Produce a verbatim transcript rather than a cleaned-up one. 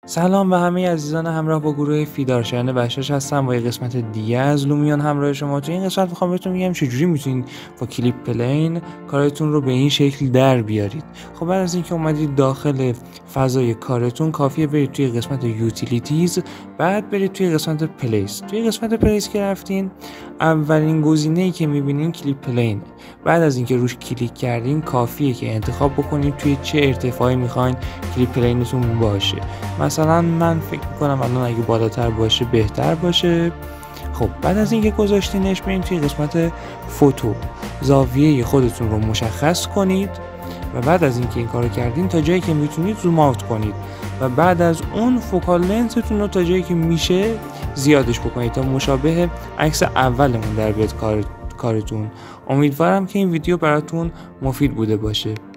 سلام به همه عزیزان همراه با گروه فیدارشایان بشاش هستم با یه قسمت دیگه از لومیون همراه شما. تو این قسمت میخوام بهتون بگم چجوری میتونید با کلیپ پلین کارتون رو به این شکل در بیارید. خب بعد از اینکه اومدید داخل فضای کارتون کافیه برید توی قسمت یوتیلیتیز، بعد برید توی قسمت پلیس. توی قسمت پلیس که رفتین اولین گزینه‌ای که میبینین کلیپ پلین. بعد از اینکه روش کلیک کردین کافیه که انتخاب بکنید توی چه ارتفاعی میخواین کلیپ پلینتون باشه. مثلا من فکر میکنم الان اگه بالاتر باشه بهتر باشه. خب بعد از اینکه گذاشتینش برید توی قسمت فوتو، زاویه خودتون رو مشخص کنید و بعد از اینکه این کارو کردین تا جایی که میتونید زوم آوت کنید و بعد از اون فوکال لنزتون رو تا جایی که میشه زیادش بکنید تا مشابه عکس اولمون در بیاد کار کارتون. امیدوارم که این ویدیو براتون مفید بوده باشه.